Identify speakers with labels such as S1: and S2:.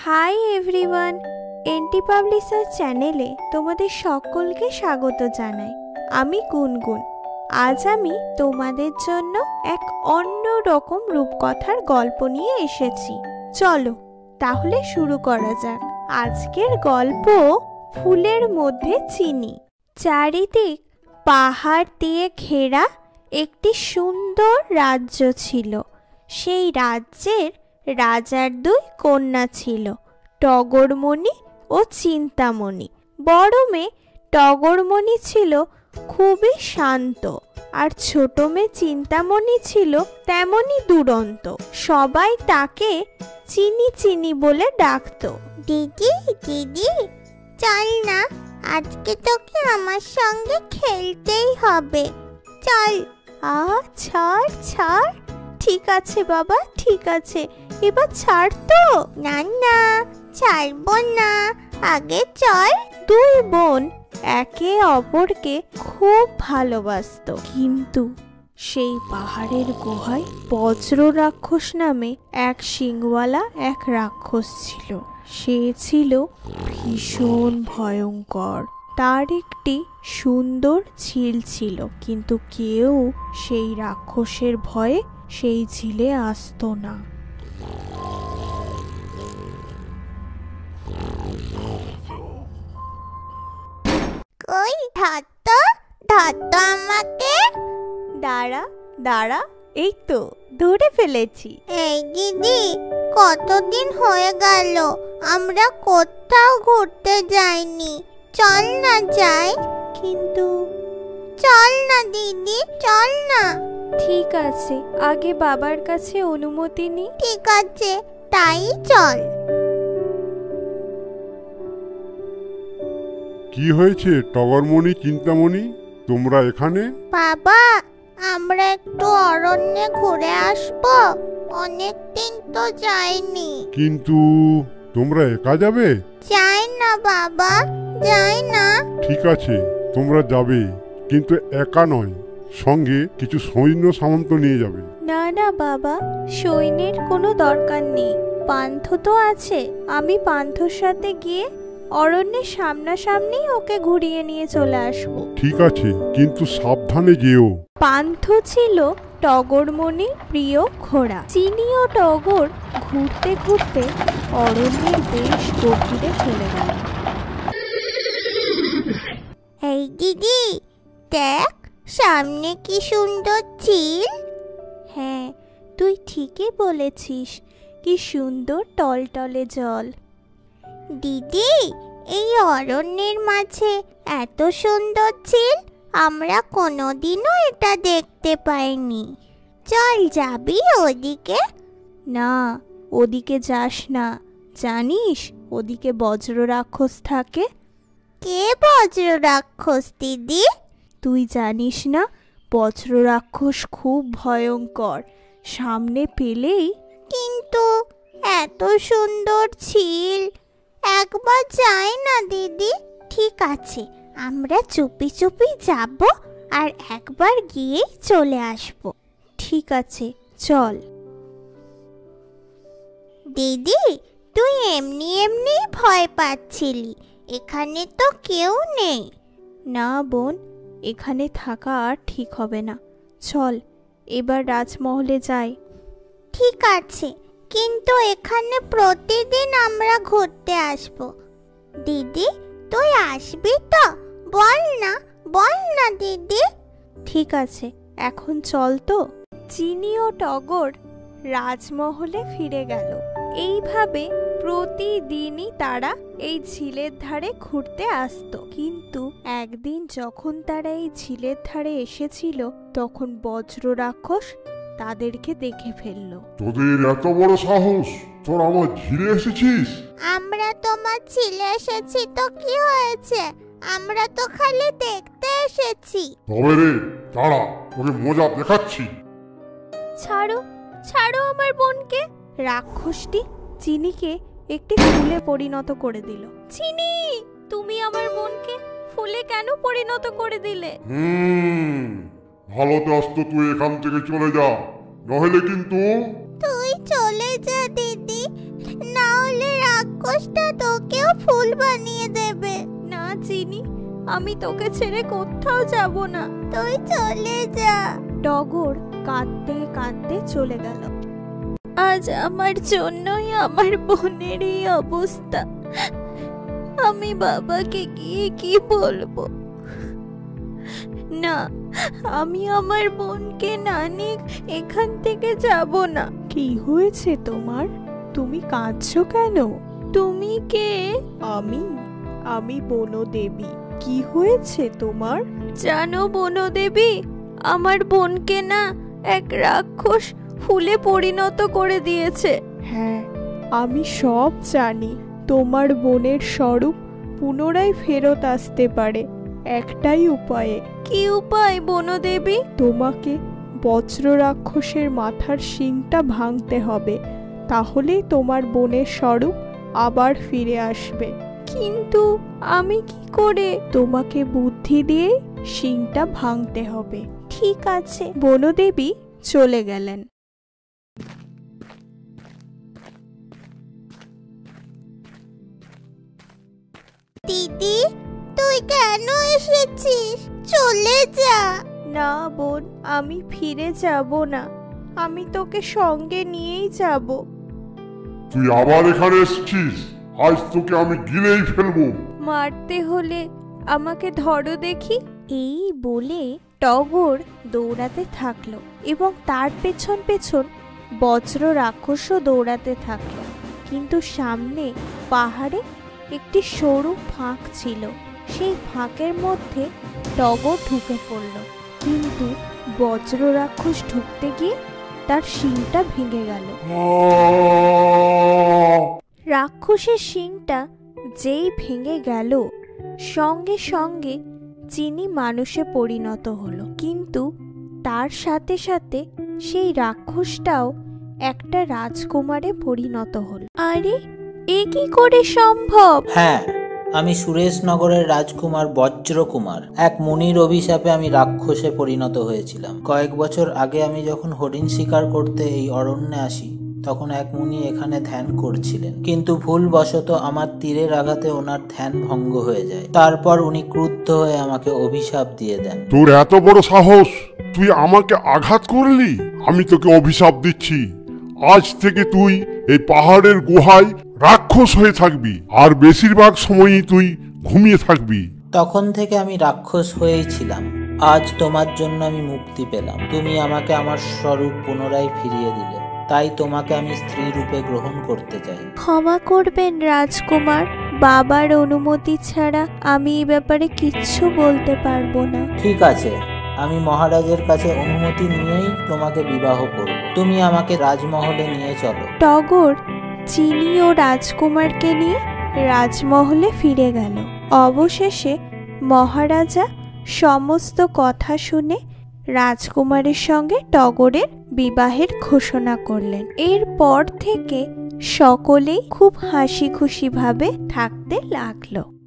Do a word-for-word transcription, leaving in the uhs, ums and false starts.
S1: Hi everyone, N T publisher চ্যানেলে তোমাদের সকলকে স্বাগত জানাই। আমি গুনগুন। আজ আমি তোমাদের জন্য এক অন্য রকম রূপকথার গল্প নিয়ে এসেছি। চলো তাহলে শুরু করা যাক। আজকের গল্প ফুলের মধ্যে চিনি। চারিদিক পাহাড় দিয়ে ঘেরা একটি সুন্দর রাজ্য ছিল। সেই রাজ্যের রাজার দুই কন্যা ছিল, টগরমণি ও চিন্তামণি। বড় মেয়ে টগরমণি ছিল খুবই শান্ত, আর ছোট মেয়ে চিন্তামণি ছিল তেমনই দুরন্ত। সবাই তাকে চিনি চিনি বলে ডাকতো।
S2: দিদি দিদি চল না, আজকে তোকে আমার সঙ্গে খেলতেই হবে, চল।
S1: আ ছাড় ছাড়, ঠিক আছে বাবা, ঠিক আছে, এবার ছাড় তো।
S2: না না, ছাড়বো না, আগে চল।
S1: দুই বোন একে অপরকে খুব ভালোবাসতো, কিন্তু সেই পাহাড়ের গুহায় বজ্র রাক্ষস নামে এক শিংওয়ালা এক রাক্ষস ছিল। সে ছিল ভীষণ ভয়ঙ্কর। তার একটি সুন্দর ঝিল ছিল, কিন্তু কেউ সেই রাক্ষসের ভয়ে সেই ঝিলে আসতো না।
S2: কই ধরতো ধরতো আমাকে।
S1: দাঁড়া দাঁড়া, এই তো ধরে ফেলেছি।
S2: এই দিদি, কতদিন হয়ে গেল আমরা কোথাও ঘুরতে যাইনি, চল না যাই।
S1: কিন্তু
S2: চল না দিদি, চল না।
S1: ঠিক আছে, আগে বাবার কাছে অনুমতি নি।
S2: ঠিক আছে, তাই চল।
S3: কি হয়েছে টগরমণি, চিন্তামণি, তোমরা এখানে?
S2: বাবা, আমরা একটু অরণ্যে ঘুরে আসবো, অনেক দিন তো যাইনি।
S3: কিন্তু তোমরা একা যাবে?
S2: যাই না বাবা, যাই না।
S3: ঠিক আছে, তোমরা যাবে, কিন্তু একা নয়, সঙ্গে কিছু সৈন্য সামন্ত নিয়ে যাবে।
S1: না না বাবা, সৈন্যের কোনো দরকার নেই, পান্থ তো আছে। আমি পান্থর সাথে গিয়ে অরণ্যের সামনাসামনি ওকে ঘুরিয়ে নিয়ে চলে আসব।
S3: ঠিক আছে, কিন্তু সাবধানে যেও।
S1: পান্থ ছিল টগরমণির প্রিয় ঘোড়া। চিনি ও টগর ঘুরতে ঘুরতে অরণ্যের বেশ গভীরে চলে গেল।
S2: এই দিদি, দেখ সামনে কি সুন্দর ঝিল।
S1: হ্যাঁ, তুই ঠিকই বলেছিস, কি সুন্দর টলটলে জল।
S2: দিদি, এই অরণ্যের মাঝে এত সুন্দর ঝিল আমরা কোনোদিনও এটা দেখতে পাইনি। চল, যাবি ওদিকে?
S1: না, ওদিকে যাস না, জানিস ওদিকে বজ্র রাক্ষস থাকে।
S2: কে বজ্র রাক্ষস দিদি?
S1: তুই জানিস না, বজ্র রাক্ষস খুব ভয়ঙ্কর, সামনে পেলেই।
S2: কিন্তু এত সুন্দর ঝিল, একবার যাই না দিদি? ঠিক আছে, আমরা চুপি চুপি যাব, আর একবার গিয়েই চলে আসব।
S1: ঠিক আছে, চল।
S2: দিদি, তুই এমনি এমনি ভয় পাচ্ছিলি, এখানে তো কেউ নেই।
S1: না বোন, এখানে থাকা আর ঠিক হবে না, চল এবার রাজমহলে যাই।
S2: ঠিক আছে, কিন্তু এখানে প্রতিদিন আমরা ঘুরতে আসব। দিদি, তুই আসবি তো? বল না, বল না দিদি।
S1: ঠিক আছে, এখন চল তো। চিনি ও টগর রাজমহলে ফিরে গেল। এইভাবে প্রতিদিনই তারা এই ঝিলের ধারে ঘুরতে আসতো। কিন্তু একদিন যখন তারা এই ঝিলের ধারে এসেছিল, তখন বজ্র রাক্ষস তাদেরকে দেখে ফেলল।
S3: তোদের এত বড় সাহস, তোর আমার ঝিলে এসেছিস?
S2: আমরা তোমার ঝিলে এসেছি তো কি হয়েছে, আমরা তো খালি দেখতে এসেছি।
S3: তবে রে, দাঁড়া, তোকে মজা দেখাচ্ছি।
S1: ছাড়ো ছাড়ো আমার বোনকে। রাক্ষসটি চিনিকে একটি ফুলে পরিণত করে দিল। চিনি, তুমি আমার বোনকে ফুলে কেন পরিণত করে দিলে?
S3: হুম ভালো তো আসতো, তুই এখান থেকে চলে যা, নইলে কিন্তু।
S2: তুই চলে যা দিদি, না হলে রাগ রাক্ষসটা তোকেও ফুল বানিয়ে দেবে।
S1: না চিনি, আমি তোকে ছেড়ে কোথাও যাব না।
S2: তুই চলে যা।
S1: টগর কাঁদতে কাঁদতে চলে গেল। আজ আমার জন্যই আমার বোনের এই অবস্থা। আমি বাবাকে গিয়ে কি বলবো? না, আমি আমার বোনকে না নিয়ে এখান থেকে যাব না। কি হয়েছে তোমার? তুমি কাঁদছো কেন? তুমি কে? আমি আমি বনদেবী। কি হয়েছে তোমার? জানো বনদেবী, আমার বোনকে না এক রাক্ষস ফুলে পরিণত করে দিয়েছে। হ্যাঁ, আমি সব জানি। তোমার বোনের স্বরূপ পুনরায় ফেরত আসতে পারে একটাই উপায়ে। কি উপায় বনদেবী? তোমাকে বজ্র রাক্ষসের মাথার শিংটা ভাঙতে হবে, তাহলেই তোমার বোনের স্বরূপ আবার ফিরে আসবে। কিন্তু আমি কি করে? তোমাকে বুদ্ধি দিয়ে শিংটা ভাঙতে হবে। ঠিক আছে। বনদেবী চলে গেলেন।
S2: দিদি, তুই কেন এসেছিস? চলে যা।
S1: না বোন, আমি ফিরে যাব না। আমি তোকে সঙ্গে নিয়েই যাব।
S3: তুই আবার এখানে এসেছিস? আজ তোকে আমি গিলেই ফেলবো।
S1: মারতে হলে আমাকে ধরো দেখি। এই বলে টগর দৌড়াতে থাকলো এবং তার পেছন পেছন বজ্র রাক্ষসও দৌড়াতে থাকলো। কিন্তু সামনে পাহাড়ে একটি সরু ফাঁক ছিল। সেই ফাঁকের মধ্যে টগর ঢুকে পড়ল, কিন্তু বজ্র রাক্ষস ঢুকতে গিয়ে তার শিংটা ভেঙে গেল। রাক্ষসের শিংটা যেই ভেঙে গেল, সঙ্গে সঙ্গে চিনি মানুষে পরিণত হলো। কিন্তু তার সাথে সাথে সেই রাক্ষসটাও একটা রাজকুমারে পরিণত হলো। আরে, এ কি করে সম্ভব?
S4: হ্যাঁ, আমি সুরেশনগরের রাজকুমার বজ্রকুমার। এক মুনির অভিশাপে আমি রাক্ষসে পরিণত হয়েছিলাম। কয়েক বছর আগে আমি যখন হরিণ শিকার করতে এই অরণ্যে আসি, তখন এক মুনি এখানে ধ্যান করছিলেন, কিন্তু ভুলবশত আমার তীরের আঘাতে ওনার ধ্যান ভঙ্গ হয়ে যায়। তারপর উনি ক্রুদ্ধ হয়ে আমাকে অভিশাপ দিয়ে দেন।
S3: তোর এত বড় সাহস, তুই আমাকে আঘাত করলি? আমি তোকে অভিশাপ দিচ্ছি, আজ থেকে তুই এই পাহাড়ের গুহায় রাক্ষস হয়ে থাকবি, আর বেশিরভাগ সময়ই তুই ঘুমিয়ে থাকবি।
S4: তখন থেকে আমি রাক্ষস হয়েই ছিলাম। আজ তোমার জন্য আমি মুক্তি পেলাম। তুমি আমাকে আমার স্বরূপ পুনরায় ফিরিয়ে দিলে, তাই তোমাকে আমি স্ত্রী রূপে গ্রহণ করতে চাই।
S1: ক্ষমা করবেন রাজকুমার, বাবার অনুমতি ছাড়া আমি এই ব্যাপারে কিচ্ছু বলতে পারবো না।
S4: ঠিক আছে, আমি মহারাজের কাছে অনুমতি নিয়েই তোমাকে বিবাহ করব। তুমি আমাকে রাজমহলে নিয়ে চলো।
S1: টগর চিনি ও রাজকুমারকে নিয়ে রাজমহলে ফিরে গেল। অবশেষে মহারাজা সমস্ত কথা শুনে রাজকুমারের সঙ্গে টগরের বিবাহের ঘোষণা করলেন। এরপর থেকে সকলেই খুব হাসি খুশি ভাবে থাকতে লাগলো।